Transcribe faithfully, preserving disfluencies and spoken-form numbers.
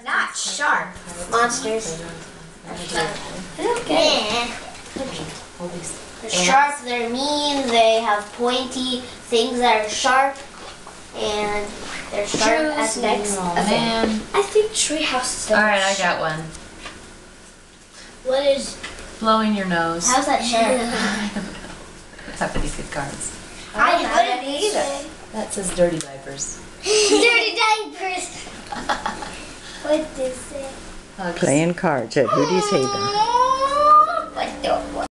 not sharp. Monsters. Okay. They're sharp, they're mean, they have pointy things that are sharp, and they're sharp aspects. Oh man. I think tree houses. Alright, I got one. What is? Blowing your nose. How's that sharp? I don't know. I have any good cards. I don't have any either. That says dirty diapers. Dirty diapers. What does it? Oh, just- Playing cards at Rudy's Haven.